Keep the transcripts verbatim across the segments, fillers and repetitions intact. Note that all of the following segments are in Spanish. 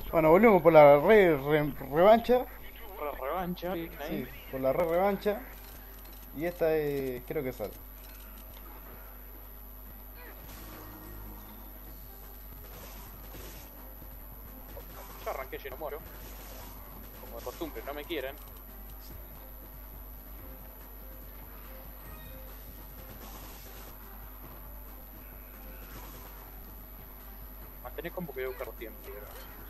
Bueno, volvemos por la re, re- revancha. Por la revancha, bien Sí, ahí. por la re revancha. Y esta es, creo que sale. Ya arranqué lleno moro. Como de costumbre, no me quieren. Mantener como que voy a buscar tiempo, pero...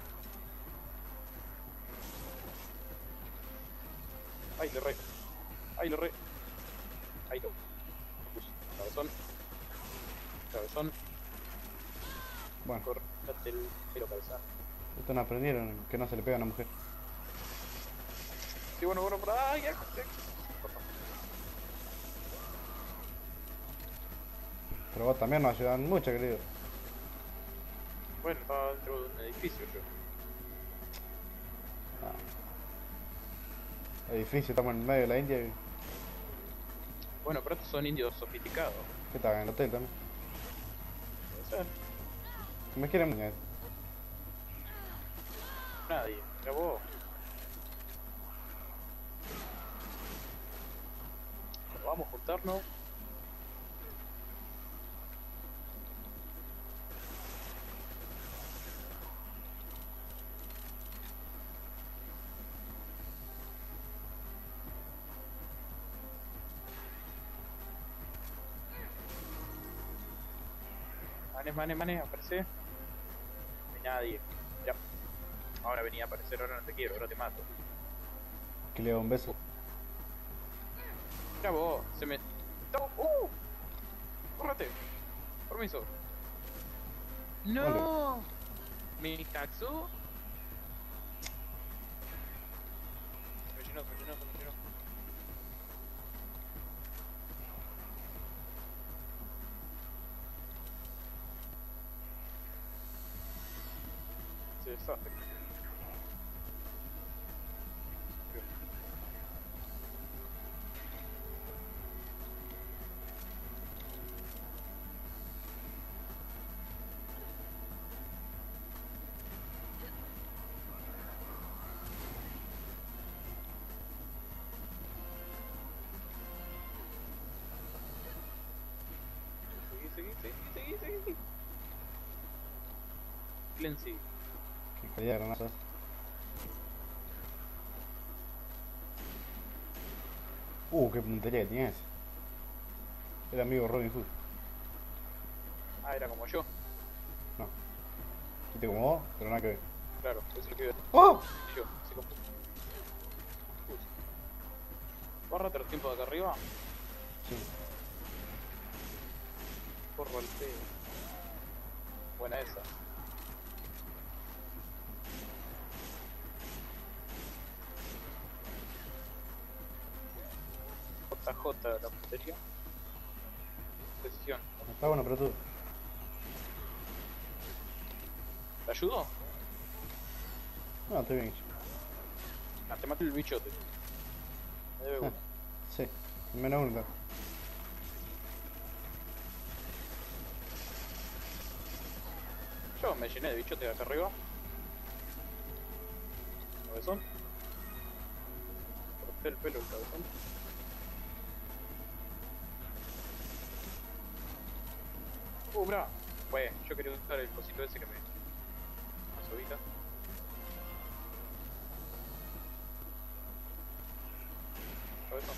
Ay, lo re. Ay, lo re. Ay, lo. Puse. Cabezón. Cabezón. Bueno, Cortate el pelo, cabezón. estos no aprendieron que no se le pega a una mujer. Sí, bueno, bueno, por ahí. Ay, ay, Pero vos también nos ayudan mucho, querido. bueno, estaba dentro de un edificio yo. Edificio, estamos en el medio de la India. y- Bueno, pero estos son indios sofisticados. ¿Qué tal? En el hotel también. Puede ser. Me quieren muñeca. Nadie. Ya vos. Bueno, vamos a juntarnos. Manes, manes, manes, aparece. No hay nadie. Ya. Ahora venía a aparecer, ahora no te quiero, ahora te mato. Que le hago un beso. Ya vos, se me... ¡No! ¡Uh! ¡Córrete! Permiso. ¡No! ¿Me caxó? Se me llenó, se me llenó, se me llenó. Se deshace. Seguí, seguí, seguí, seguí, seguí, seguí. Clancy. Que caía granadas. Uh, qué puntería que tiene ese. El amigo Robin Hood. Ah, era como yo. No. Viste como vos, pero nada que ver. Claro, eso es lo que iba a ¡Oh! decir yo. Se confunde. Uy. Bárrate los tiempos de acá arriba. Sí. Porro al pelo. Buena esa. J J la puntería. Decisión. Está bueno, pero tú. ¿Te ayudo? No, estoy bien hecho. Ah, te maté el bichote. Me debe uno. Sí, menos uno. Yo me llené de bichote de acá arriba. Cabezón. Corté el pelo el cabezón. Uh, bra. Bueno, yo quería usar el cosito ese que me... Una sobita. Cabezón.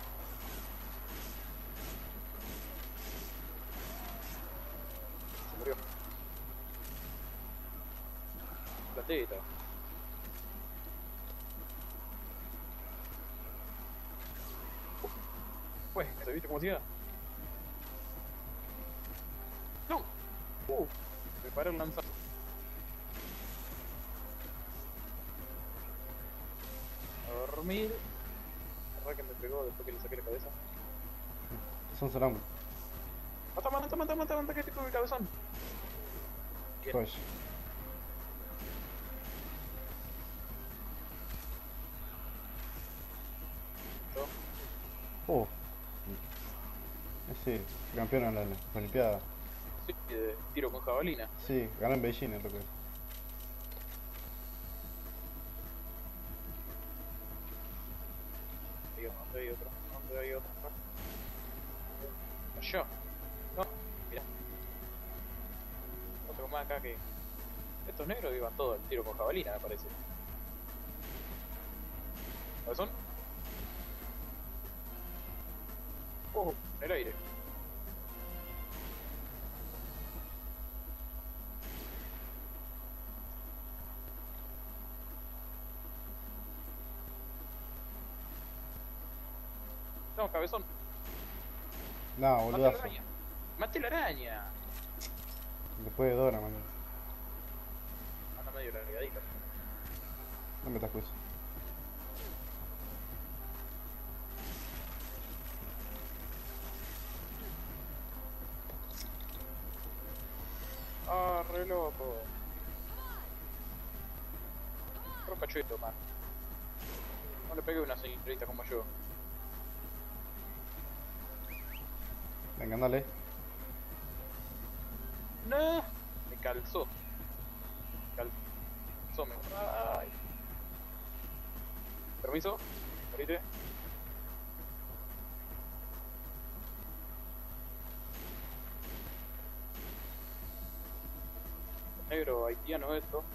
Se murió. La teta. Pues, ¿se viste cómo hacía? ¡No! ¡Uh! Me paré un lanzazo. A dormir. La que me pegó después que le saqué la cabeza. Son sonambos. ¡Mata, mata, mata, mata, mata, que estoy con el cabezón! Bien. Pues. ¿Listo? Oh. Ese campeón en la Olimpiada. Sí, de tiro con jabalina. Sí, ganó en Beijing, lo que. ¿Dónde hay otro? ¿Dónde hay otro? Yo. No, mira. Otro más acá que... Estos negros iban todos al tiro con jabalina, me parece. ¿Cuáles son? ¡Oh! En el aire. No, cabezón. No, Maté la boludazo. araña. Maté la araña. Después de Dora, man. Anda medio largadito. No me juicio. Ah, re loco. Pero cachueto, man. No le pegué a una señorita como yo. Venga, andale. No, me calzó. Me calzó, me... Ay. Permiso, morite. Negro haitiano esto.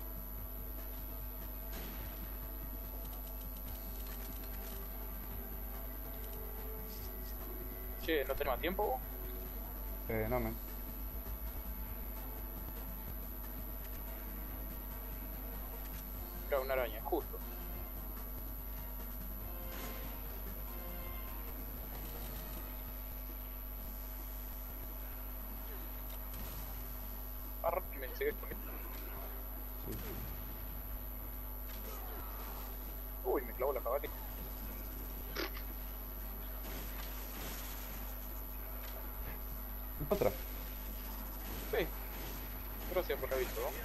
Che, ¿no tenemos tiempo vos? Eh, no, men. Era una araña, justo. Arr, que me sigue comiendo. Sí. Uy, me clavó la jabalina. Otra. Sí. Gracias por el aviso, ¿no?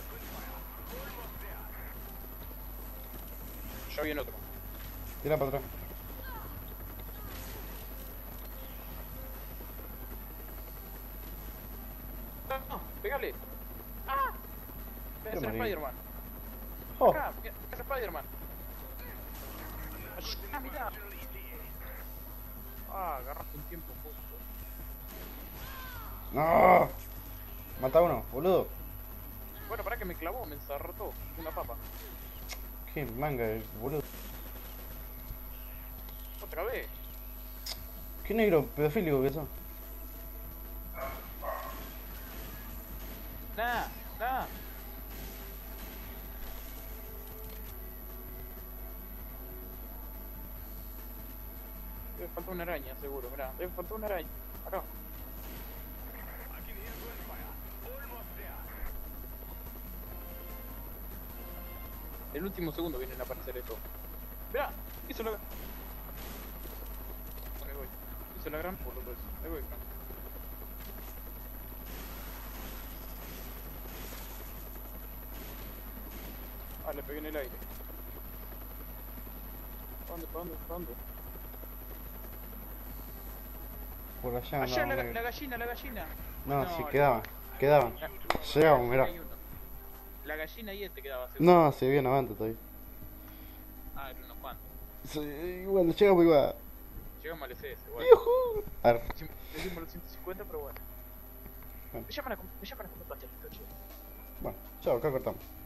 Ya viene otro. Tira para atrás. No, no, pégale. ¡Ah! Me Pero hace morí. Spider-Man. Oh, Acá, me hace Spider-Man. Ah, mirá. Ah, agarraste un tiempo justo. no. Mata a uno, boludo. Bueno, pará que me clavó, me ensartó una papa. Qué manga, de boludo. Otra vez. Qué negro pedofílico que son. Nah, nah. Debe faltar una araña, seguro, mirá. Debe faltar una araña. Acá. En el último segundo vienen a aparecer esto. Mirá, hizo la... Ahí voy. Hizo la gran por lo eso. Ahí voy, Frank. Ah, le pegué en el aire. ¿Para dónde, para dónde, para dónde? Por allá Allá andaba la, negro. la gallina, la gallina. No, No, sí, la- quedaban. Quedaban. La- Llegamos, mirá. Hay uno. La gallina y este quedaba seguro. No, se bien avante todavía. Ah, eran unos cuantos. Sí, igual, llegamos igual. Llegamos al S S, bueno. ¡Yujú! Ar. Decimos decimos los ciento cincuenta, pero bueno. Bueno. Me llaman a, com- me llaman a comer pastelito, che. Bueno, chao, acá cortamos.